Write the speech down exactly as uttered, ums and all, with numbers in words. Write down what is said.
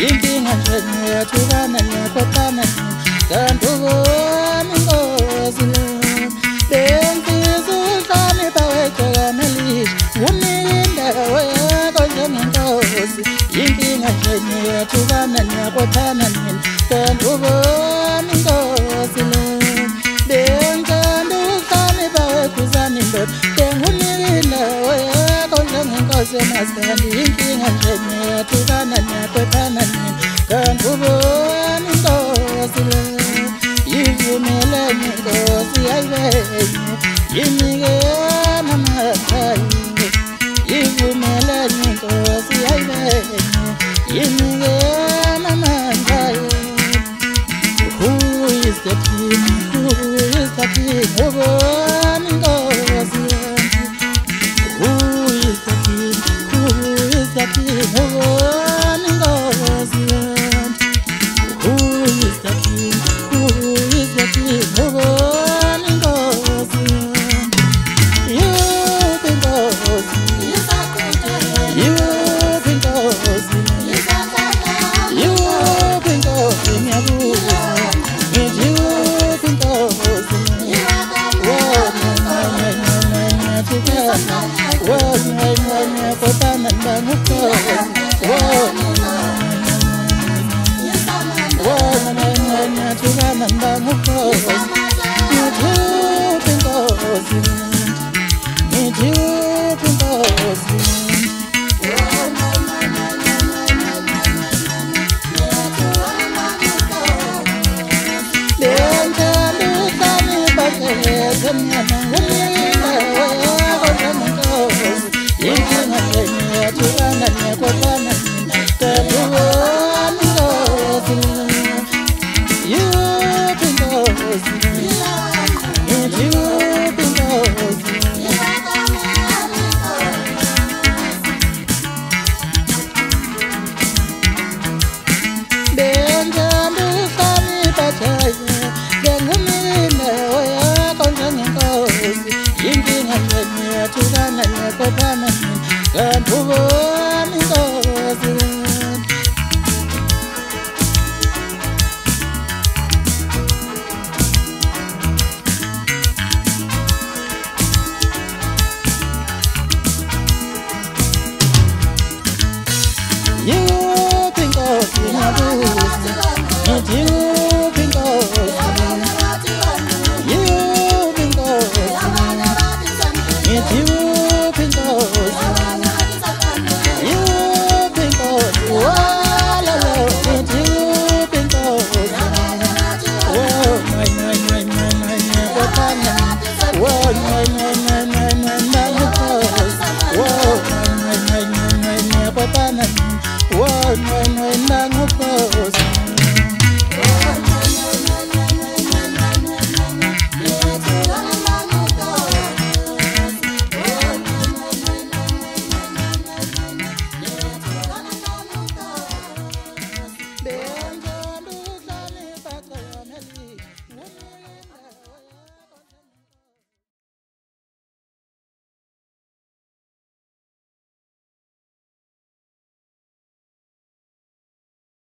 inkinga nje ngiyathukana ngiyaxoxana kanti ubona inkosi bengifisa uhlonipha wegxekamelishi unike indawo yakho njengenkosi inkinga nje ngiyathukana ngiyaxoxana kanti ubona inkosi bengithanda uhlonipha wegxuzana indoda bengunike indawo yakho njengenkosi emaskandi inkinga nje ngiyathukana ngiyaxoxana kanti ubona inkosi ivumelene inkosi ayibenye yinike namakhaya ivumelene inkosi ayibenye yinike namakhaya who is the king who is the king ubona inkosi who is the king who is the king ubona inkosi who is the king who is the king ubona inkosi you inkosi you inkosi you inkosi ngiyabuza ngithi you inkosi wona ngiyathukana wona ngiyaxoxana nangukhosi wona wona ngiyathukana nangukhosi ngithi inkosi ngithi inkosi You think of me,